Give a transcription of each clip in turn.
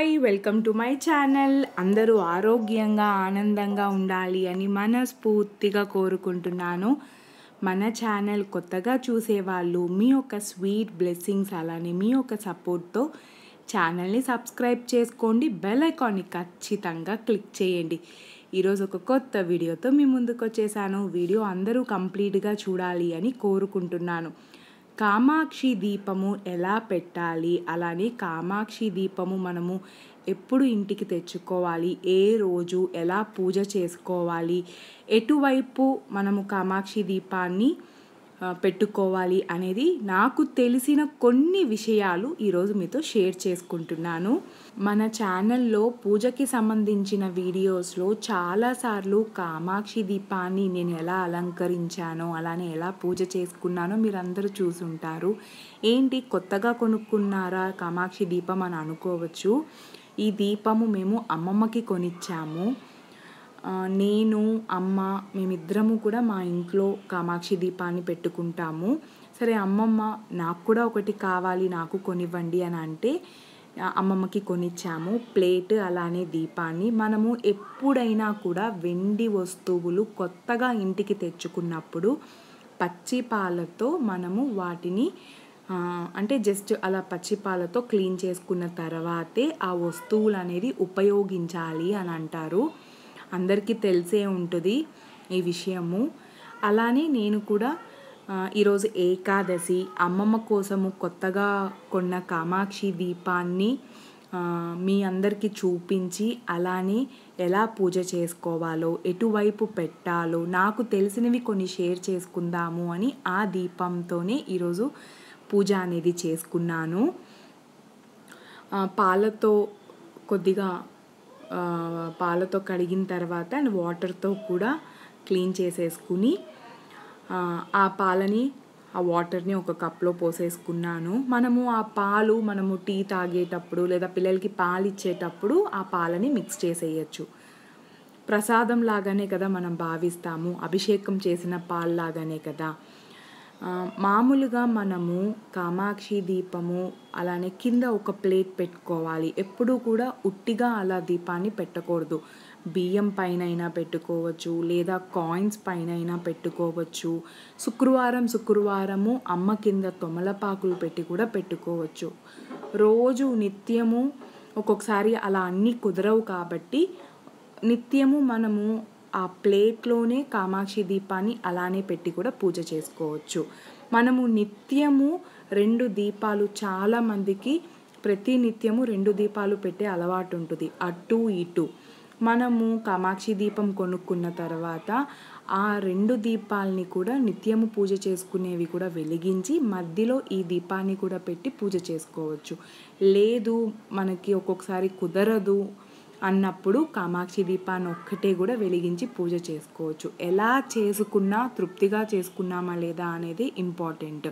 Hi welcome to my channel. అందరూ ఆరోగ్యంగా ఆనందంగా ఉండాలి అని మనస్ఫూర్తిగా కోరుకుంటున్నాను. మన ఛానల్ కొత్తగా చూసేవాళ్ళు మీ యొక్క స్వీట్ బ్లెస్సింగ్స్ అలానే మీ యొక్క సపోర్ట్తో ఛానల్ని సబ్స్క్రైబ్ చేసుకోండి. బెల్ ఐకాన్ని ఖచ్చితంగా క్లిక్ చేయండి. ఈరోజు ఒక కొత్త వీడియోతో మీ ముందుకు వచ్చేసాను. వీడియో అందరూ కంప్లీట్గా చూడాలి అని కోరుకుంటున్నాను. కామాక్షి దీపము ఎలా పెట్టాలి, అలానే కామాక్షి దీపము మనము ఎప్పుడు ఇంటికి తెచ్చుకోవాలి, ఏ రోజు ఎలా పూజ చేసుకోవాలి, ఎటువైపు మనము కామాక్షి దీపాన్ని పెట్టుకోవాలి అనేది నాకు తెలిసిన కొన్ని విషయాలు ఈరోజు మీతో షేర్ చేసుకుంటున్నాను. మన ఛానల్లో పూజకి సంబంధించిన వీడియోస్లో చాలాసార్లు కామాక్షి దీపాన్ని నేను ఎలా అలంకరించానో అలానే ఎలా పూజ చేసుకున్నానో మీరందరూ చూసుంటారు. ఏంటి కొత్తగా కొనుక్కున్నారా కామాక్షి దీపం అని అనుకోవచ్చు. ఈ దీపము మేము అమ్మమ్మకి కొనిచ్చాము. నేను అమ్మ మేమిద్దరము కూడా మా ఇంట్లో కామాక్షి దీపాన్ని పెట్టుకుంటాము. సరే అమ్మమ్మ నాకు కూడా ఒకటి కావాలి, నాకు కొనివ్వండి అని అంటే అమ్మమ్మకి కొనిచ్చాము. ప్లేట్ అలానే దీపాన్ని మనము ఎప్పుడైనా కూడా వెండి వస్తువులు కొత్తగా ఇంటికి తెచ్చుకున్నప్పుడు పచ్చి పాలతో మనము వాటిని అంటే జస్ట్ అలా పచ్చి పాలతో క్లీన్ చేసుకున్న తర్వాతే ఆ వస్తువులు అనేది ఉపయోగించాలి అని అంటారు. అందరికీ తెలిసే ఉంటుంది ఈ విషయము. అలానే నేను కూడా ఈరోజు ఏకాదశి అమ్మమ్మ కోసము కొత్తగా కొన్న కామాక్షి దీపాన్ని మీ అందరికీ చూపించి అలానే ఎలా పూజ చేసుకోవాలో ఎటువైపు పెట్టాలో నాకు తెలిసినవి కొన్ని షేర్ చేసుకుందాము అని ఆ దీపంతోనే ఈరోజు పూజ అనేది చేసుకున్నాను. పాలతో కడిగిన తర్వాత అండ్ వాటర్తో కూడా క్లీన్ చేసేసుకుని ఆ పాలని ఆ వాటర్ని ఒక కప్లో పోసేసుకున్నాను. మనము టీ తాగేటప్పుడు లేదా పిల్లలకి పాలు ఇచ్చేటప్పుడు ఆ పాలని మిక్స్ చేసేయచ్చు. ప్రసాదం లాగానే కదా మనం భావిస్తాము, అభిషేకం చేసిన పాలు లాగానే కదా. మామూలుగా మనము కామాక్షి దీపము అలానే కింద ఒక ప్లేట్ పెట్టుకోవాలి. ఎప్పుడూ కూడా ఉట్టిగా అలా దీపాన్ని పెట్టకూడదు. బియ్యం పైన అయినా పెట్టుకోవచ్చు లేదా కాయిన్స్ పైన అయినా పెట్టుకోవచ్చు. శుక్రవారము అమ్మ కింద తొమలపాకులు పెట్టి కూడా పెట్టుకోవచ్చు. రోజు నిత్యము ఒక్కొక్కసారి అలా అన్నీ కుదరవు కాబట్టి నిత్యము మనము ఆ ప్లేట్లోనే కామాక్షి దీపాన్ని అలానే పెట్టి కూడా పూజ చేసుకోవచ్చు. మనము నిత్యము 2 దీపాలు చాలామందికి ప్రతి నిత్యము 2 దీపాలు పెట్టే అలవాటు ఉంటుంది, అటు ఇటు. మనము కామాక్షి దీపం కొనుక్కున్న తర్వాత ఆ 2 దీపాలని కూడా నిత్యము పూజ చేసుకునేవి కూడా వెలిగించి మధ్యలో ఈ దీపాన్ని కూడా పెట్టి పూజ చేసుకోవచ్చు. లేదు మనకి ఒక్కొక్కసారి కుదరదు అన్నప్పుడు కామాక్షి దీపాన్ని ఒక్కటే కూడా వెలిగించి పూజ చేసుకోవచ్చు. ఎలా చేసుకున్నా తృప్తిగా చేసుకున్నామా లేదా అనేది ఇంపార్టెంట్.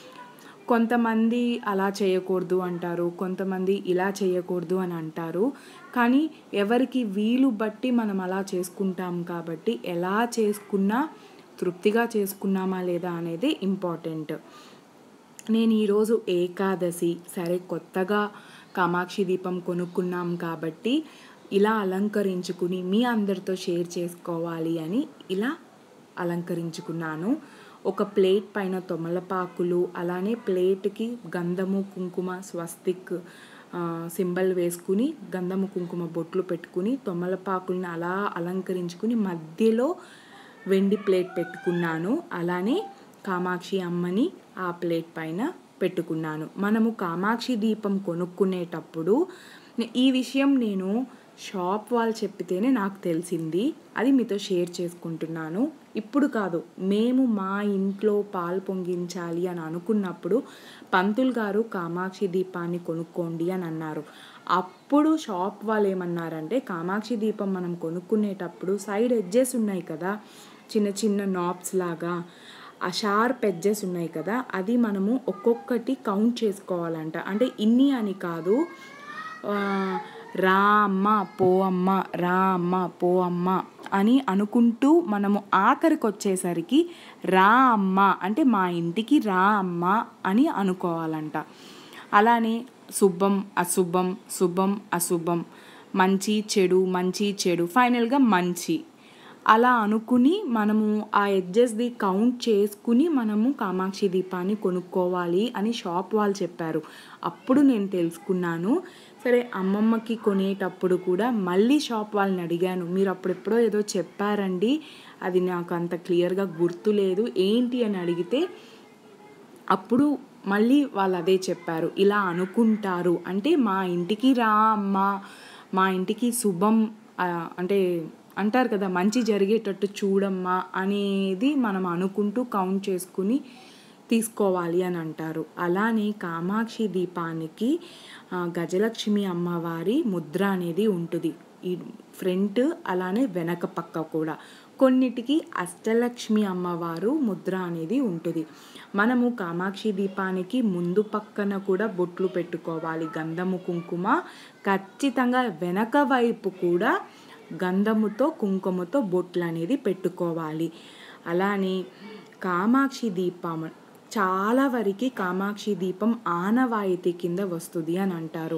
కొంతమంది అలా చేయకూడదు అంటారు, కొంతమంది ఇలా చేయకూడదు అని అంటారు. కానీ ఎవరికి వీలు బట్టి మనం అలా చేసుకుంటాం కాబట్టి ఎలా చేసుకున్నా తృప్తిగా చేసుకున్నామా లేదా అనేది ఇంపార్టెంట్. నేను ఈరోజు ఏకాదశి, సరే కొత్తగా కామాక్షి దీపం కొనుక్కున్నాం కాబట్టి ఇలా అలంకరించుకుని మీ అందరితో షేర్ చేసుకోవాలి అని ఇలా అలంకరించుకున్నాను. ఒక ప్లేట్ పైన తొమలపాకులు అలానే ప్లేట్కి గంధము కుంకుమ స్వస్తిక్ సింబల్ వేసుకుని గంధము కుంకుమ బొట్లు పెట్టుకుని తొమలపాకులను అలా అలంకరించుకుని మధ్యలో వెండి ప్లేట్ పెట్టుకున్నాను. అలానే కామాక్షి అమ్మని ఆ ప్లేట్ పైన పెట్టుకున్నాను. మనము కామాక్షి దీపం కొనుక్కునేటప్పుడు ఈ విషయం నేను షాప్ వాళ్ళు చెప్పితేనే నాకు తెలిసింది, అది మీతో షేర్ చేసుకుంటున్నాను. ఇప్పుడు కాదు, మేము మా ఇంట్లో పాలు పొంగించాలి అని అనుకున్నప్పుడు పంతులు గారు కామాక్షి దీపాన్ని కొనుక్కోండి అని అన్నారు. అప్పుడు షాప్ వాళ్ళు ఏమన్నారంటే కామాక్షి దీపం మనం కొనుక్కునేటప్పుడు సైడ్ ఎడ్జెస్ ఉన్నాయి కదా, చిన్న చిన్న నాబ్స్ లాగా ఆ షార్ప్ ఎడ్జెస్ ఉన్నాయి కదా, అది మనము ఒక్కొక్కటి కౌంట్ చేసుకోవాలంట. అంటే ఇన్ని అని కాదు, రా అమ్మ పో అమ్మ, రా అమ్మ పో అమ్మ అని అనుకుంటూ మనము ఆఖరికి వచ్చేసరికి రా అమ్మ అంటే మా ఇంటికి రా అమ్మ అని అనుకోవాలంట. అలానే శుభం అశుభం, శుభం అశుభం, మంచి చెడు, ఫైనల్గా మంచి, అలా అనుకుని మనము ఆ ఎడ్జెస్ది కౌంట్ చేసుకుని మనము కామాక్షి దీపాన్ని కొనుక్కోవాలి అని షాప్ వాళ్ళు చెప్పారు. అప్పుడు నేను తెలుసుకున్నాను. సరే, అమ్మమ్మకి కొనేటప్పుడు కూడా మళ్ళీ షాప్ వాళ్ళని అడిగాను, మీరు అప్పుడెప్పుడో ఏదో చెప్పారండి, అది నాకు అంత క్లియర్గా గుర్తులేదు ఏంటి అని అడిగితే అప్పుడు మళ్ళీ వాళ్ళు అదే చెప్పారు, ఇలా అనుకుంటారు అంటే మా ఇంటికి రా అమ్మా, మా ఇంటికి శుభం అంటే అంటారు కదా, మంచి జరిగేటట్టు చూడమ్మా అనేది మనం అనుకుంటూ కౌంట్ చేసుకుని తీసుకోవాలి అని అంటారు. అలానే కామాక్షి దీపానికి గజలక్ష్మి అమ్మవారి ముద్ర అనేది ఉంటుంది, ఈ ఫ్రంట్ అలానే వెనక పక్క కూడా. కొన్నిటికి అష్టలక్ష్మి అమ్మవారు ముద్ర అనేది ఉంటుంది. మనము కామాక్షి దీపానికి ముందు పక్కన కూడా బొట్లు పెట్టుకోవాలి, గంధము కుంకుమ. ఖచ్చితంగా వెనక వైపు కూడా గంధముతో కుంకుమతో బొట్లు అనేది పెట్టుకోవాలి. అలానే కామాక్షి దీపం చాలా వరకు కామాక్షి దీపం ఆనవాయితీ కింద వస్తుంది అని అంటారు.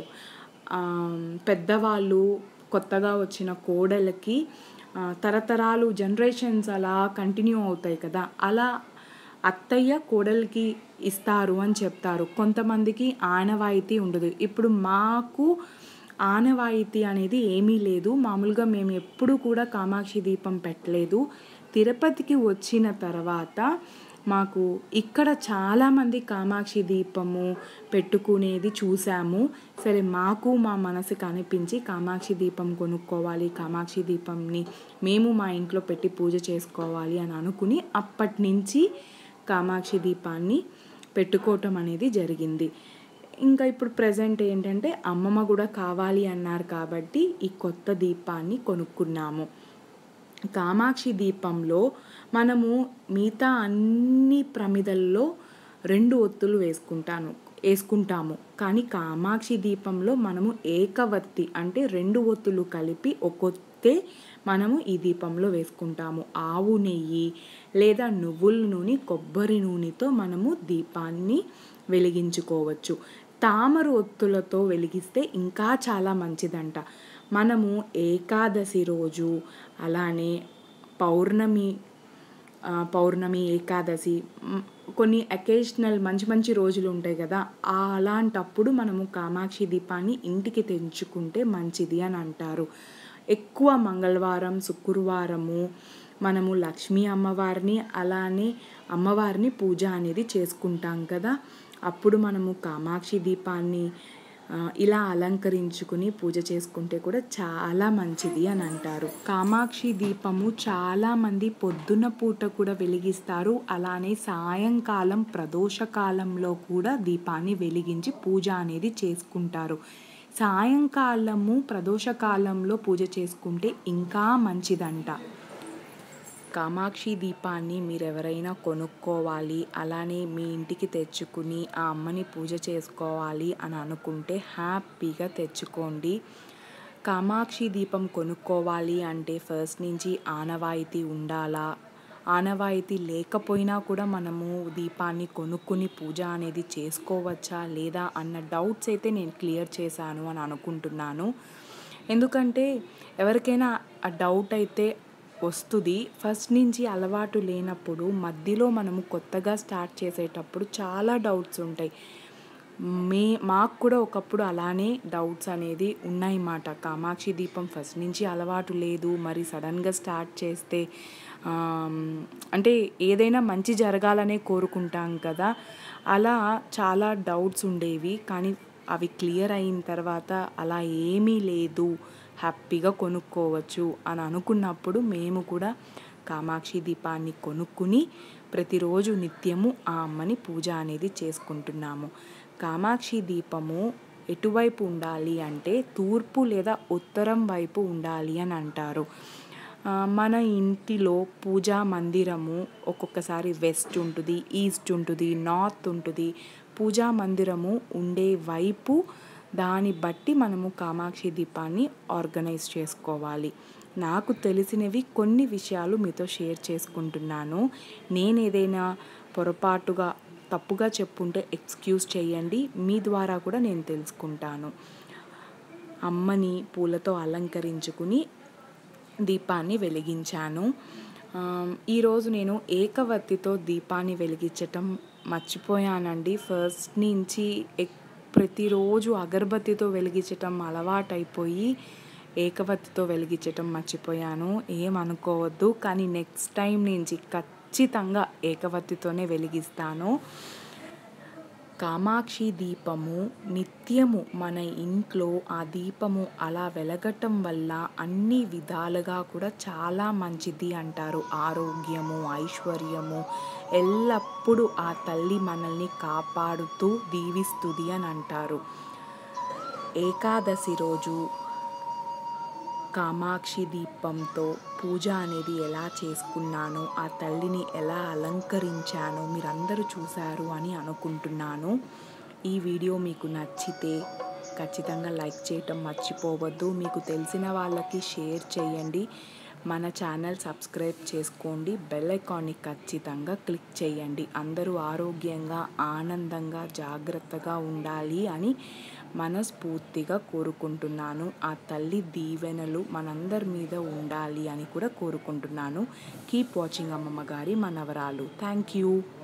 పెద్దవాళ్ళు కొత్తగా వచ్చిన కోడలకి తరతరాలు జనరేషన్స్ అలా కంటిన్యూ అవుతాయి కదా, అలా అత్తయ్య కోడలికి ఇస్తారు అని చెప్తారు. కొంతమందికి ఆనవాయితీ ఉండదు. ఇప్పుడు మాకు ఆనవాయితీ అనేది ఏమీ లేదు. మామూలుగా మేము ఎప్పుడు కూడా కామాక్షి దీపం పెట్టలేదు. తిరుపతికి వచ్చిన తర్వాత మాకు ఇక్కడ చాలామంది కామాక్షి దీపము పెట్టుకునేది చూసాము. సరే, మాకు మా మనసుకు అనిపించి కామాక్షి దీపం కొనుక్కోవాలి, కామాక్షి దీపంని మేము మా ఇంట్లో పెట్టి పూజ చేసుకోవాలి అని అనుకుని అప్పటి నుంచి కామాక్షి దీపాన్ని పెట్టుకోవటం అనేది జరిగింది. ఇంకా ఇప్పుడు ప్రజెంట్ ఏంటంటే అమ్మమ్మ కూడా కావాలి అన్నారు కాబట్టి ఈ కొత్త దీపాన్ని కొనుక్కున్నాము. కామాక్షి దీపంలో మనము మిగతా అన్ని ప్రమిదల్లో 2 ఒత్తులు వేసుకుంటాము, కానీ కామాక్షి దీపంలో మనము ఏకవత్తి అంటే 2 ఒత్తులు కలిపి ఒక్కొత్తే మనము ఈ దీపంలో వేసుకుంటాము. ఆవు నెయ్యి లేదా నువ్వుల నూనె, కొబ్బరి నూనెతో మనము దీపాన్ని వెలిగించుకోవచ్చు. తామర ఒత్తులతో వెలిగిస్తే ఇంకా చాలా మంచిదంట. మనము ఏకాదశి రోజు అలానే పౌర్ణమి ఏకాదశి కొన్ని అకేషనల్ మంచి రోజులు ఉంటాయి కదా, అలాంటప్పుడు మనము కామాక్షి దీపాన్ని ఇంటికి తెంచుకుంటే మంచిది అని అంటారు. ఎక్కువ మంగళవారం, శుక్రవారము మనము లక్ష్మీ అమ్మవారిని అలానే అమ్మవారిని పూజ అనేది చేసుకుంటాం కదా, అప్పుడు మనము కామాక్షి దీపాన్ని ఇలా అలంకరించుకుని పూజ చేసుకుంటే కూడా చాలా మంచిది అని అంటారు. కామాక్షి దీపము చాలామంది పొద్దున పూట కూడా వెలిగిస్తారు. అలానే సాయంకాలం ప్రదోషకాలంలో కూడా దీపాన్ని వెలిగించి పూజ అనేది చేసుకుంటారు. సాయంకాలము ప్రదోషకాలంలో పూజ చేసుకుంటే ఇంకా మంచిదంట. కామాక్షి దీపాన్ని మీరు ఎవరైనా కొనుక్కోవాలి, అలానే మీ ఇంటికి తెచ్చుకుని ఆ అమ్మని పూజ చేసుకోవాలి అని అనుకుంటే హ్యాపీగా తెచ్చుకోండి. కామాక్షి దీపం కొనుక్కోవాలి అంటే ఫస్ట్ నుంచి ఆనవాయితీ ఉండాలా, ఆనవాయితీ లేకపోయినా కూడా మనము దీపాన్ని కొనుక్కుని పూజ అనేది చేసుకోవచ్చా లేదా అన్న డౌట్స్ అయితే నేను క్లియర్ చేశాను అని అనుకుంటున్నాను. ఎందుకంటే ఎవరికైనా ఆ డౌట్ అయితే వస్తుంది. ఫస్ట్ నుంచి అలవాటు లేనప్పుడు మధ్యలో మనము కొత్తగా స్టార్ట్ చేసేటప్పుడు చాలా డౌట్స్ ఉంటాయి. మాకు కూడా ఒకప్పుడు అలానే డౌట్స్ అనేది ఉన్నాయన్నమాట. కామాక్షి దీపం ఫస్ట్ నుంచి అలవాటు లేదు, మరి సడన్గా స్టార్ట్ చేస్తే అంటే ఏదైనా మంచి జరగాలనే కోరుకుంటాం కదా, అలా చాలా డౌట్స్ ఉండేవి. కానీ అవి క్లియర్ అయిన తర్వాత అలా ఏమీ లేదు, హ్యాపీగా కొనుక్కోవచ్చు అని అనుకున్నప్పుడు మేము కూడా కామాక్షి దీపాన్ని కొనుక్కుని ప్రతిరోజు నిత్యము ఆ అమ్మని పూజ అనేది చేసుకుంటున్నాము. కామాక్షి దీపము ఎటువైపు ఉండాలి అంటే తూర్పు లేదా ఉత్తరం వైపు ఉండాలి అని అంటారు. మన ఇంటిలో పూజా మందిరము ఒక్కొక్కసారి వెస్ట్ ఉంటుంది, ఈస్ట్ ఉంటుంది, నార్త్ ఉంటుంది. పూజా మందిరము ఉండే వైపు దాన్ని బట్టి మనము కామాక్షి దీపాన్ని ఆర్గనైజ్ చేసుకోవాలి. నాకు తెలిసినవి కొన్ని విషయాలు మీతో షేర్ చేసుకుంటున్నాను. నేను ఏదైనా పొరపాటుగా తప్పుగా చెప్పుంటే ఎక్స్క్యూజ్ చేయండి, మీ ద్వారా కూడా నేను తెలుసుకుంటాను. అమ్మని పూలతో అలంకరించుకుని దీపాన్ని వెలిగించాను. ఈరోజు నేను ఏకవత్తితో దీపాన్ని వెలిగించటం మర్చిపోయానండి. ఫస్ట్ నుంచి ప్రతిరోజు అగరబత్తితో వెలిగించటం అలవాటైపోయి ఏకవత్తితో వెలిగించటం మర్చిపోయాను. ఏమనుకోవద్దు, కానీ నెక్స్ట్ టైం నుంచి ఖచ్చితంగా ఏకవత్తితోనే వెలిగిస్తాను. కామాక్షి దీపము నిత్యము మన ఇంట్లో ఆ దీపము అలా వెలగటం వల్ల అన్ని విధాలుగా కూడా చాలా మంచిది అంటారు. ఆరోగ్యము, ఐశ్వర్యము ఎల్లప్పుడూ ఆ తల్లి మనల్ని కాపాడుతూ దీవిస్తుంది అని అంటారు. ఏకాదశి రోజు కామాక్షి దీపంతో పూజ అనేది ఎలా చేసుకున్నాను, ఆ తల్లిని ఎలా అలంకరించాను మీరందరూ చూశారు అని అనుకుంటున్నాను. ఈ వీడియో మీకు నచ్చితే ఖచ్చితంగా లైక్ చేయటం మర్చిపోవద్దు. మీకు తెలిసిన వాళ్ళకి షేర్ చేయండి. మన ఛానల్ సబ్స్క్రైబ్ చేసుకోండి. బెల్ ఐకాన్ని ఖచ్చితంగా క్లిక్ చేయండి. అందరూ ఆరోగ్యంగా, ఆనందంగా, జాగ్రత్తగా ఉండాలి అని మనస్ఫూర్తిగా కోరుకుంటున్నాను. ఆ తల్లి దీవెనలు మనందరి మీద ఉండాలి అని కూడా కోరుకుంటున్నాను. కీప్ వాచింగ్ అమ్మమ్మ గారి మనవరాలు. Thank you.